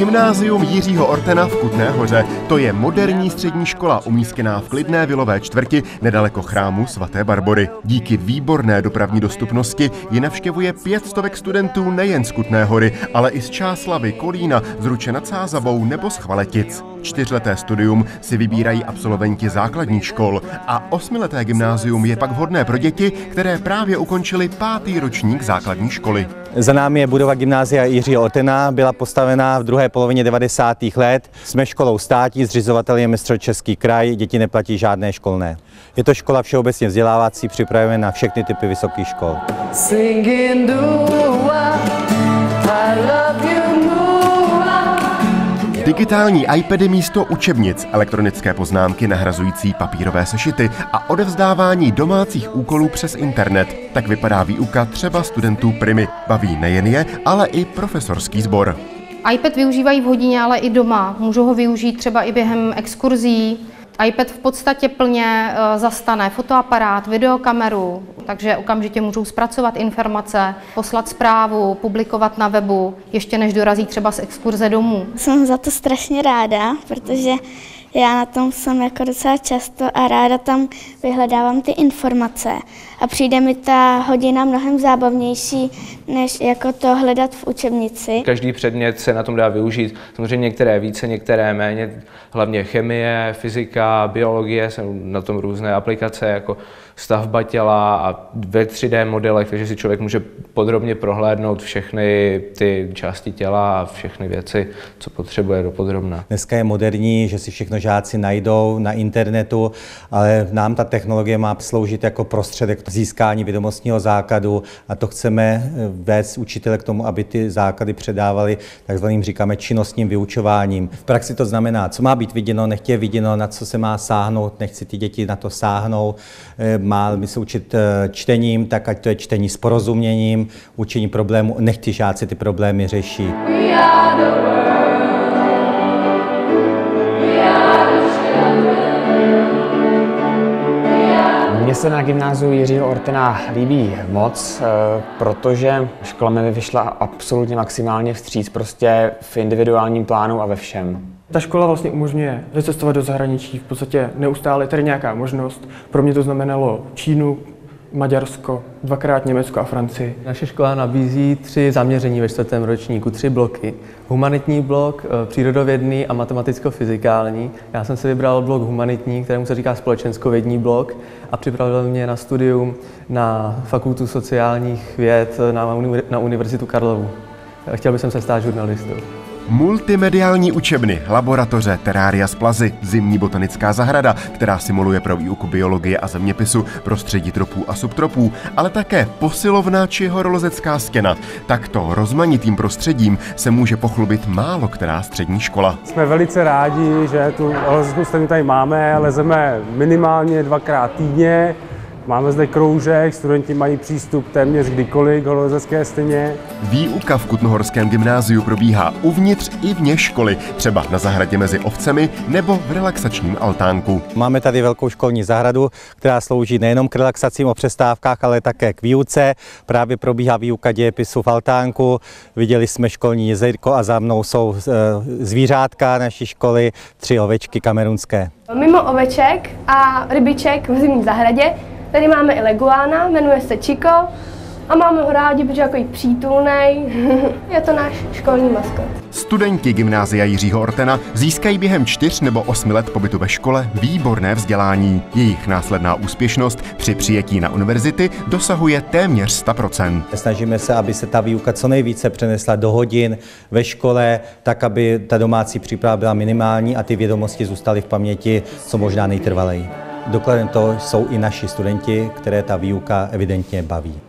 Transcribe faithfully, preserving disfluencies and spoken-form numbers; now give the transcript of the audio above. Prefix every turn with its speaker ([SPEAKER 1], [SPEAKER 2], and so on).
[SPEAKER 1] Gymnázium Jiřího Ortena v Kutné Hoře. To je moderní střední škola umístěná v klidné vilové čtvrti nedaleko chrámu svaté Barbory. Díky výborné dopravní dostupnosti ji navštěvuje pět stovek studentů nejen z Kutné Hory, ale i z Čáslavy, Kolína, z Ruče nad Sázavou nebo z Chvaletic. Čtyřleté studium si vybírají absolventi základních škol a osmileté gymnázium je pak vhodné pro děti, které právě ukončily pátý ročník základní školy.
[SPEAKER 2] Za námi je budova Gymnázia Jiřího Ortena, byla postavená v druhé polovině devadesátých let. Jsme školou státní, zřizovatel je Středočeský kraj, děti neplatí žádné školné. Je to škola všeobecně vzdělávací, připravujeme na všechny typy vysokých škol.
[SPEAKER 1] Digitální iPady místo učebnic, elektronické poznámky nahrazující papírové sešity a odevzdávání domácích úkolů přes internet. Tak vypadá výuka třeba studentů Primy. Baví nejen je, ale i profesorský sbor.
[SPEAKER 3] iPad využívají v hodině, ale i doma. Můžou ho využít třeba i během exkurzí. iPad v podstatě plně zastane fotoaparát, videokameru, takže okamžitě můžou zpracovat informace, poslat zprávu, publikovat na webu, ještě než dorazí třeba z exkurze domů.
[SPEAKER 4] Jsem za to strašně ráda, protože já na tom jsem jako docela často a ráda tam vyhledávám ty informace a přijde mi ta hodina mnohem zábavnější, než jako to hledat v učebnici.
[SPEAKER 5] Každý předmět se na tom dá využít, samozřejmě některé více, některé méně, hlavně chemie, fyzika, biologie, jsou na tom různé aplikace jako stavba těla a ve tři dé modelech, takže si člověk může podrobně prohlédnout všechny ty části těla a všechny věci, co potřebuje dopodrobna.
[SPEAKER 2] Dneska je moderní, že si všechno žáci najdou na internetu, ale nám ta technologie má sloužit jako prostředek k získání vědomostního základu a to chceme vést učitele k tomu, aby ty základy předávali takzvaným, říkáme, činnostním vyučováním. V praxi to znamená, co má být viděno, nechť je viděno, na co se má sáhnout, nechť si ty děti na to sáhnou. Má se učit čtením, tak ať to je čtení s porozuměním, učení problémů, nechť ty žáci ty problémy řeší.
[SPEAKER 6] Mně se na gymnáziu Jiřího Ortena líbí moc, protože škola mi vyšla absolutně maximálně vstříc, prostě v individuálním plánu a ve všem.
[SPEAKER 7] Ta škola vlastně umožňuje vycestovat do zahraničí, v podstatě neustále je tady nějaká možnost. Pro mě to znamenalo Čínu, Maďarsko, dvakrát Německo a Francii.
[SPEAKER 8] Naše škola nabízí tři zaměření ve čtvrtém ročníku, tři bloky. Humanitní blok, přírodovědný a matematicko-fyzikální. Já jsem si vybral blok humanitní, kterému se říká společenskovědní blok a připravil mě na studium na Fakultu sociálních věd na, uni- na Univerzitu Karlovu. Chtěl bych se stát žurnalistou.
[SPEAKER 1] Multimediální učebny, laboratoře, terária z plazy, zimní botanická zahrada, která simuluje pro výuku biologie a zeměpisu, prostředí tropů a subtropů, ale také posilovna či horolezecká stěna. Takto rozmanitým prostředím se může pochlubit málo která střední škola.
[SPEAKER 9] Jsme velice rádi, že tu horolezeckou stěnu tady máme, lezeme minimálně dvakrát týdně. Máme zde kroužek, studenti mají přístup téměř kdykoliv k horolezecké stěně.
[SPEAKER 1] Výuka v Kutnohorském gymnáziu probíhá uvnitř i vně školy, třeba na zahradě mezi ovcemi nebo v relaxačním altánku.
[SPEAKER 2] Máme tady velkou školní zahradu, která slouží nejenom k relaxacím o přestávkách, ale také k výuce. Právě probíhá výuka dějepisu v altánku. Viděli jsme školní jezírko a za mnou jsou zvířátka naší školy, tři ovečky kamerunské.
[SPEAKER 10] Mimo oveček a rybiček v zimní zahradě tady máme i leguána, jmenuje se Chico a máme ho rádi, protože je takový přítulnej. Je to náš školní maskot.
[SPEAKER 1] Studenti Gymnázia Jiřího Ortena získají během čtyř nebo osmi let pobytu ve škole výborné vzdělání. Jejich následná úspěšnost při přijetí na univerzity dosahuje téměř sto procent.
[SPEAKER 2] Snažíme se, aby se ta výuka co nejvíce přenesla do hodin ve škole, tak aby ta domácí příprava byla minimální a ty vědomosti zůstaly v paměti co možná nejtrvaleji. Dokladem toho jsou i naši studenti, které ta výuka evidentně baví.